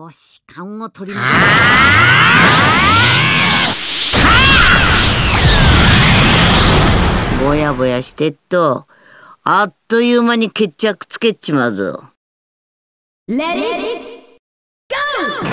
よし、勘を取り戻す。 ぼやぼやしてっと、あっという間に決着つけっちまうぞ。 レディーゴー。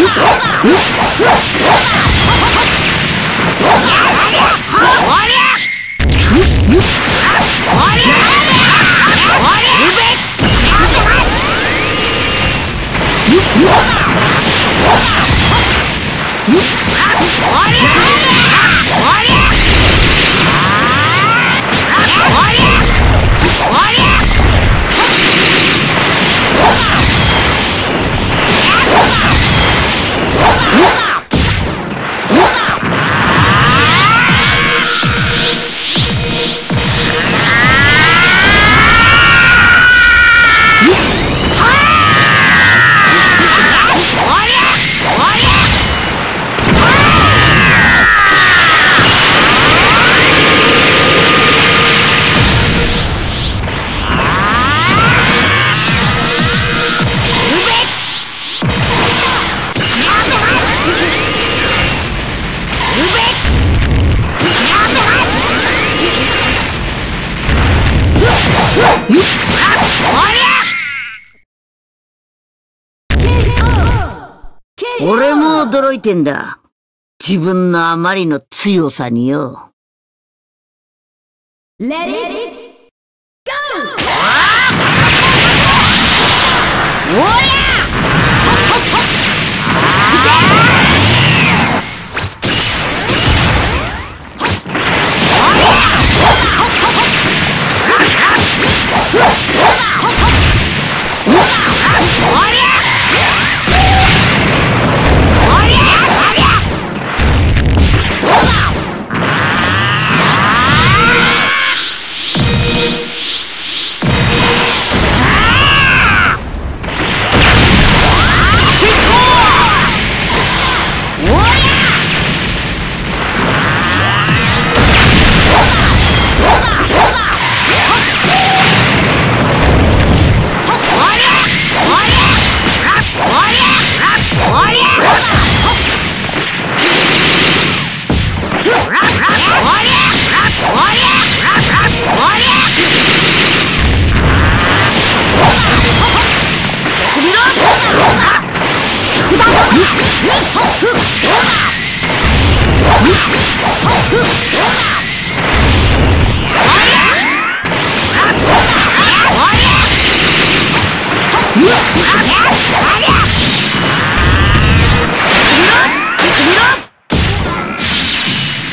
俺も驚いてんだ。自分のあまりの強さによ。 レディーゴー。 おりゃ！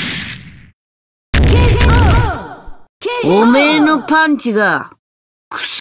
おめえのパンチが